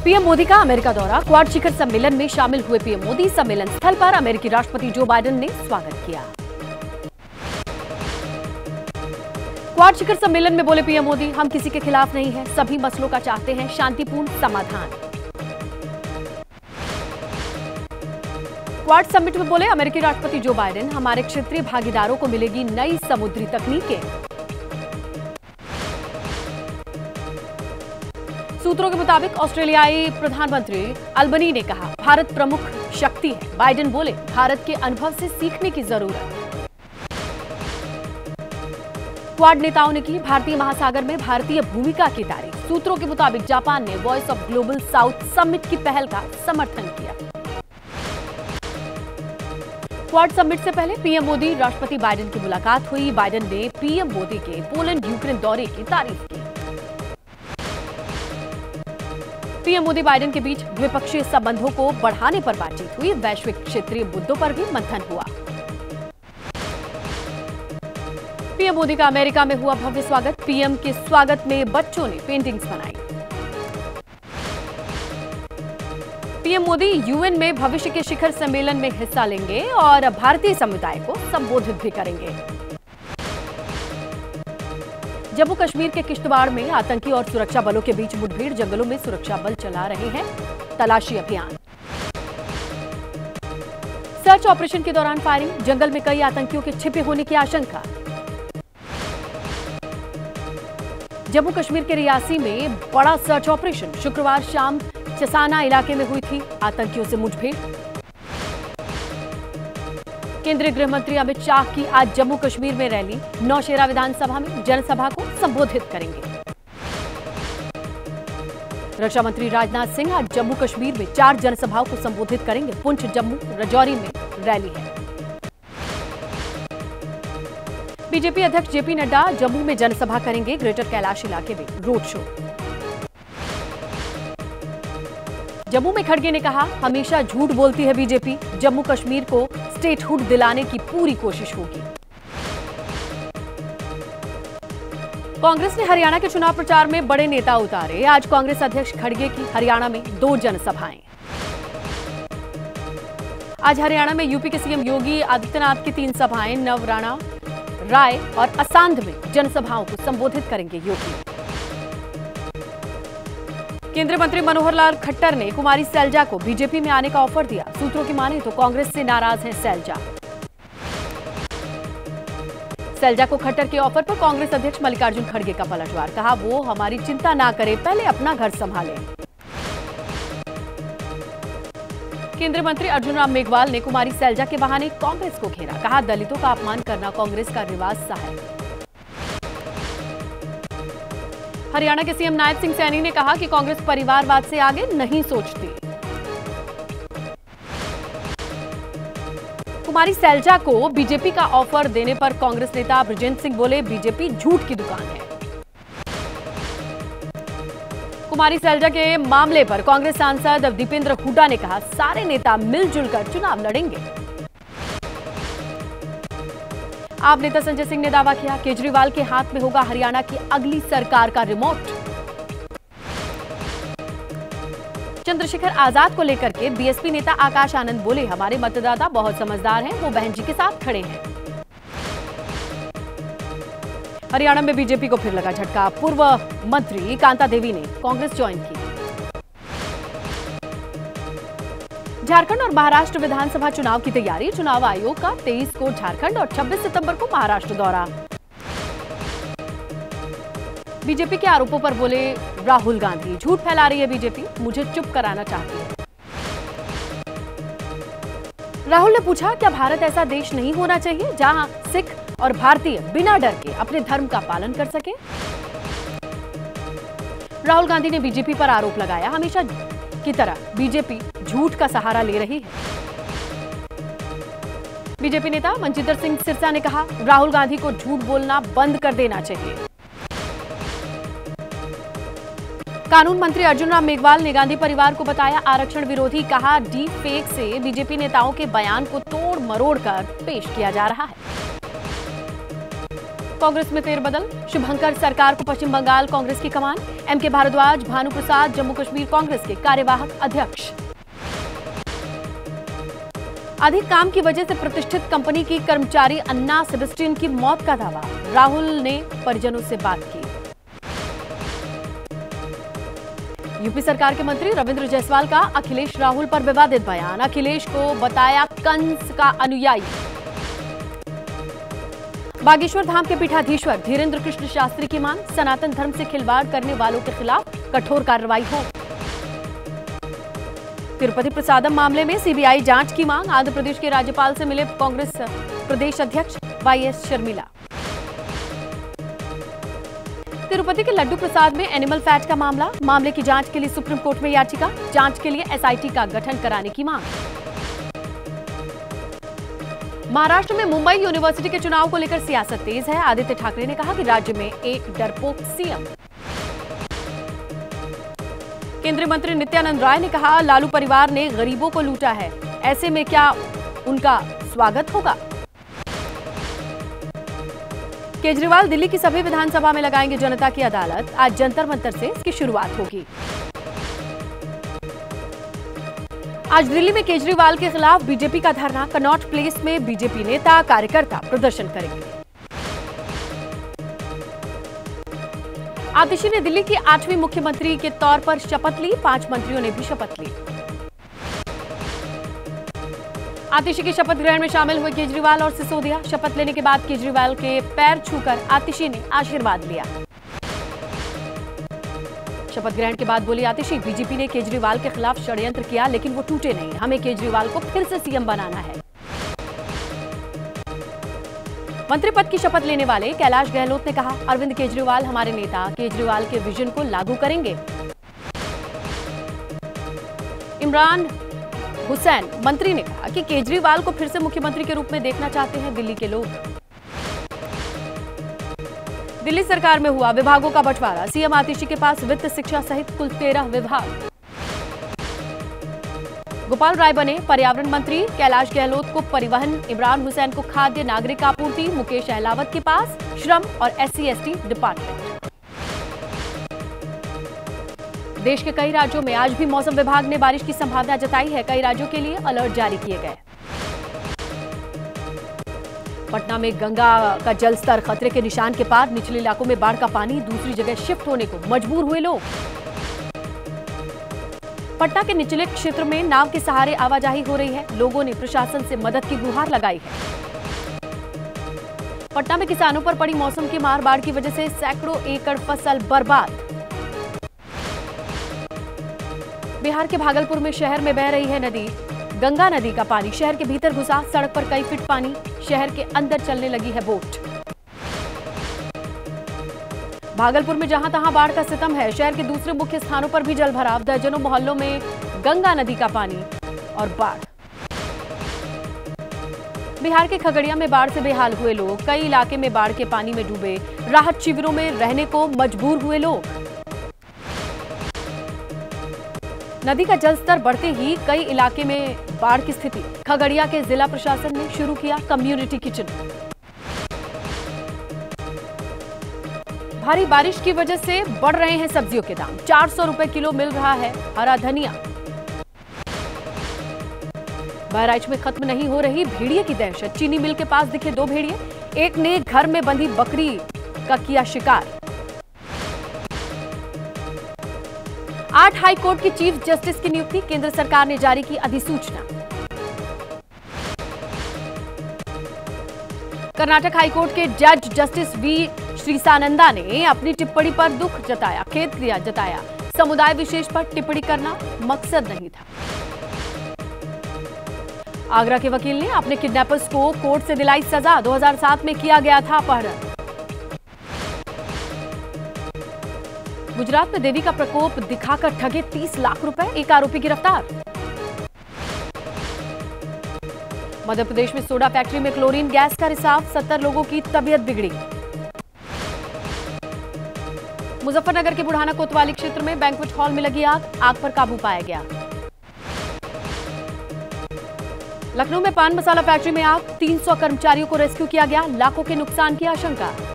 PM Modi का America दौरा, quad शिखर सम्मेलन में शामिल हुए पीएम मोदी। सम्मेलन स्थल पर अमेरिकी राष्ट्रपति जो बाइडेन ने स्वागत किया। क्वाड शिखर सम्मेलन में बोले पीएम मोदी, हम किसी के खिलाफ नहीं हैं, सभी मसलों का चाहते हैं शांतिपूर्ण समाधान। क्वाड समिट में बोले अमेरिकी राष्ट्रपति जो बाइडेन, हमारे क्षेत्रीय भागीदारों को मिलेगी नई समुद्री तकनीकें। सूत्रों के मुताबिक ऑस्ट्रेलियाई प्रधानमंत्री अल्बनी ने कहा, भारत प्रमुख शक्ति है। बाइडेन बोले, भारत के अनुभव से सीखने की जरूरत। क्वाड नेताओं ने की भारतीय महासागर में भारतीय भूमिका की तारीफ। सूत्रों के मुताबिक जापान ने voice of global south summit की पहल का समर्थन किया। क्वाड समिट से पहले पीएम मोदी राष्ट्रपति बाइडेन की मुलाकात हुई। बाइडेन ने पीएम मोदी के पोलैंड यूक्रेन दौरे की तारीफ की। पीएम मोदी बाइडेन के बीच द्विपक्षीय संबंधों को बढ़ाने पर बातचीत हुई। वैश्विक क्षेत्रीय मुद्दों पर भी मंथन हुआ। पीएम मोदी का अमेरिका में हुआ भव्य स्वागत। पीएम के स्वागत में बच्चों ने पेंटिंग्स बनाई। पीएम मोदी यूएन में भविष्य के शिखर सम्मेलन में हिस्सा लेंगे और भारतीय समुदाय को संबोधित भी करेंगे। जम्मू कश्मीर के किश्तवाड़ में आतंकी और सुरक्षा बलों के बीच मुठभेड़। जंगलों में सुरक्षा बल चला रहे हैं तलाशी अभियान। सर्च ऑपरेशन के दौरान फायरिंग। जंगल में कई आतंकियों के छिपे होने की आशंका। जम्मू कश्मीर के रियासी में बड़ा सर्च ऑपरेशन। शुक्रवार शाम चसाना इलाके में हुई थी आतंकियों से मुठभेड़। केंद्रीय गृह मंत्री अमित शाह की आज जम्मू कश्मीर में रैली। नौशेरा विधानसभा में जनसभा को संबोधित करेंगे। रक्षा मंत्री राजनाथ सिंह आज जम्मू कश्मीर में 4 जनसभाओं को संबोधित करेंगे। पुंछ, जम्मू, राजौरी में रैली है। बीजेपी अध्यक्ष जेपी नड्डा जम्मू में जनसभा करेंगे। ग्रेटर कैलाश इलाके में रोड शो। जम्मू में खड़गे ने कहा, हमेशा झूठ बोलती है बीजेपी। जम्मू कश्मीर को स्टेटहुड दिलाने की पूरी कोशिश होगी। कांग्रेस ने हरियाणा के चुनाव प्रचार में बड़े नेता उतारे। आज कांग्रेस अध्यक्ष खड़गे की हरियाणा में 2 जनसभाएं। आज हरियाणा में यूपी के सीएम योगी आदित्यनाथ की 3 सभाएं। नवराणा, राय और असांध में जनसभाओं को संबोधित करेंगे योगी। केंद्रीय मंत्री मनोहर लाल खट्टर ने कुमारी सैलजा को बीजेपी में आने का ऑफर दिया। सूत्रों की माने तो कांग्रेस से नाराज हैं सैलजा। सैलजा को खट्टर के ऑफर पर कांग्रेस अध्यक्ष मल्लिकार्जुन खड़गे का पलटवार। कहा, वो हमारी चिंता ना करे, पहले अपना घर संभाले। केंद्रीय मंत्री अर्जुन राम मेघवाल ने कुमारी सैलजा के बहाने कांग्रेस को घेरा। कहा, दलितों का अपमान करना कांग्रेस का रिवाज सा है। हरियाणा के सीएम नायब सिंह सैनी ने कहा कि कांग्रेस परिवारवाद से आगे नहीं सोचती। कुमारी सैलजा को बीजेपी का ऑफर देने पर कांग्रेस नेता ब्रजेंद्र सिंह बोले, बीजेपी झूठ की दुकान है। कुमारी सैलजा के मामले पर कांग्रेस सांसद दीपेंद्र हुड्डा ने कहा, सारे नेता मिलजुल कर चुनाव लड़ेंगे। आप नेता संजय सिंह ने दावा किया, केजरीवाल के हाथ में होगा हरियाणा की अगली सरकार का रिमोट। चंद्रशेखर आजाद को लेकर के बीएसपी नेता आकाश आनंद बोले, हमारे मतदाता बहुत समझदार हैं, वो बहन जी के साथ खड़े हैं। हरियाणा में बीजेपी को फिर लगा झटका। पूर्व मंत्री कांता देवी ने कांग्रेस ज्वाइन की। झारखंड और महाराष्ट्र विधानसभा चुनाव की तैयारी। चुनाव आयोग का 23 को झारखंड और 26 सितंबर को महाराष्ट्र दौरा। बीजेपी के आरोपों पर बोले राहुल गांधी, झूठ फैला रही है बीजेपी, मुझे चुप कराना चाहती है। राहुल ने पूछा, क्या भारत ऐसा देश नहीं होना चाहिए जहां सिख और भारतीय बिना डर के अपने धर्म का पालन कर सके? राहुल गांधी ने बीजेपी पर आरोप लगाया, हमेशा की तरह बीजेपी झूठ का सहारा ले रही है। बीजेपी नेता मनजिंदर सिंह सिरसा ने कहा, राहुल गांधी को झूठ बोलना बंद कर देना चाहिए। कानून मंत्री अर्जुन राम मेघवाल ने गांधी परिवार को बताया आरक्षण विरोधी। कहा, डीप फेक से बीजेपी नेताओं के बयान को तोड़ मरोड़ कर पेश किया जा रहा है। कांग्रेस में फेरबदल, शुभंकर सरकार को पश्चिम बंगाल कांग्रेस की कमान, एमके भारद्वाज भानु प्रसाद जम्मू कश्मीर कांग्रेस के कार्यवाहक अध्यक्ष। अधिक काम की वजह से प्रतिष्ठित कंपनी की कर्मचारी अन्ना सेबेस्टियन की मौत का दावा, राहुल ने परिजनों से बात की। यूपी सरकार के मंत्री रविंद्र जायसवाल का अखिलेश राहुल पर विवादित बयान, अखिलेश को बताया कंस का अनुयायी। बागेश्वर धाम के पीठाधीश्वर धीरेन्द्र कृष्ण शास्त्री की मांग, सनातन धर्म से खिलवाड़ करने वालों के खिलाफ कठोर कार्रवाई हो। तिरुपति प्रसादम मामले में सीबीआई जांच की मांग, आंध्र प्रदेश के राज्यपाल से मिले कांग्रेस प्रदेश अध्यक्ष वाईएस शर्मिला। तिरुपति के लड्डू प्रसाद में एनिमल फैट का मामले की जांच के लिए सुप्रीम कोर्ट में याचिका, जांच के लिए एसआईटी का गठन कराने की मांग। महाराष्ट्र में मुंबई यूनिवर्सिटी के चुनाव को लेकर सियासत तेज है, आदित्य ठाकरे ने कहा कि राज्य में एक डरपोक सीएम। केंद्रीय मंत्री नित्यानंद राय ने कहा, लालू परिवार ने गरीबों को लूटा है, ऐसे में क्या उनका स्वागत होगा। केजरीवाल दिल्ली की सभी विधानसभा में लगाएंगे जनता की अदालत, आज जंतर मंतर से इसकी शुरुआत होगी। आज दिल्ली में केजरीवाल के खिलाफ बीजेपी का धरना, कनॉट प्लेस में बीजेपी नेता कार्यकर्ता प्रदर्शन करेंगे। आतिशी ने दिल्ली की 8वीं मुख्यमंत्री के तौर पर शपथ ली, 5 मंत्रियों ने भी शपथ ली। आतिशी के शपथ ग्रहण में शामिल हुए केजरीवाल और सिसोदिया, शपथ लेने के बाद केजरीवाल के पैर छूकर आतिशी ने आशीर्वाद लिया। शपथ ग्रहण के बाद बोली आतिशी, बीजेपी ने केजरीवाल के खिलाफ षड्यंत्र किया लेकिन वो टूटे नहीं, हमें केजरीवाल को फिर से सीएम बनाना है। मंत्री पद की शपथ लेने वाले कैलाश गहलोत ने कहा, अरविंद केजरीवाल हमारे नेता, केजरीवाल के विजन को लागू करेंगे। इमरान हुसैन मंत्री ने कहा कि केजरीवाल को फिर से मुख्यमंत्री के रूप में देखना चाहते हैं दिल्ली के लोग। दिल्ली सरकार में हुआ विभागों का बंटवारा, सीएम आतिशी के पास वित्त, शिक्षा सहित कुल 13 विभाग। गोपाल राय बने पर्यावरण मंत्री, कैलाश गहलोत को परिवहन, इमरान हुसैन को खाद्य नागरिक आपूर्ति, मुकेश अहलावत के पास श्रम और SC/ST डिपार्टमेंट। देश के कई राज्यों में आज भी मौसम विभाग ने बारिश की संभावना जताई है, कई राज्यों के लिए अलर्ट जारी किए गए। पटना में गंगा का जलस्तर खतरे के निशान के पार, निचले इलाकों में बाढ़ का पानी, दूसरी जगह शिफ्ट होने को मजबूर हुए लोग। पटना के निचले क्षेत्र में नाव के सहारे आवाजाही हो रही है, लोगों ने प्रशासन से मदद की गुहार लगाई है। पटना में किसानों पर पड़ी मौसम की मार, बाढ़ की वजह से सैकड़ों एकड़ फसल बर्बाद। बिहार के भागलपुर में शहर में बह रही है नदी, गंगा नदी का पानी शहर के भीतर घुसा, सड़क पर कई फीट पानी, शहर के अंदर चलने लगी है बोट। भागलपुर में जहां तहां बाढ़ का सितम है, शहर के दूसरे मुख्य स्थानों पर भी जल भराव, दर्जनों मोहल्लों में गंगा नदी का पानी और बाढ़। बिहार के खगड़िया में बाढ़ से बेहाल हुए लोग, कई इलाके में बाढ़ के पानी में डूबे, राहत शिविरों में रहने को मजबूर हुए लोग। नदी का जलस्तर बढ़ते ही कई इलाके में बाढ़ की स्थिति, खगड़िया के जिला प्रशासन ने शुरू किया कम्युनिटी किचन। भारी बारिश की वजह से बढ़ रहे हैं सब्जियों के दाम, 400 रुपए किलो मिल रहा है हरा धनिया। बहराइच में खत्म नहीं हो रही भेड़िए की दहशत, चीनी मिल के पास दिखे 2 भेड़िए, एक ने घर में बंधी बकरी का किया शिकार। 8 हाई कोर्ट की चीफ जस्टिस की नियुक्ति, केंद्र सरकार ने जारी की अधिसूचना। कर्नाटक हाईकोर्ट के जज जस्टिस वी श्रीसानंदा ने अपनी टिप्पणी पर दुख जताया, खेद जताया, समुदाय विशेष पर टिप्पणी करना मकसद नहीं था। आगरा के वकील ने अपने किडनैपर्स को कोर्ट से दिलाई सजा, 2007 में किया गया था अपहरण। गुजरात में देवी का प्रकोप दिखाकर ठगे 30 लाख रुपए, एक आरोपी गिरफ्तार। मध्य प्रदेश में सोडा फैक्ट्री में क्लोरीन गैस का रिसाव, 70 लोगों की तबीयत बिगड़ी। मुजफ्फरनगर के बुढ़ाना कोतवाली क्षेत्र में बैंक्वेट हॉल में लगी आग पर काबू पाया गया। लखनऊ में पान मसाला फैक्ट्री में आग, 300 कर्मचारियों को रेस्क्यू किया गया, लाखों के नुकसान की आशंका।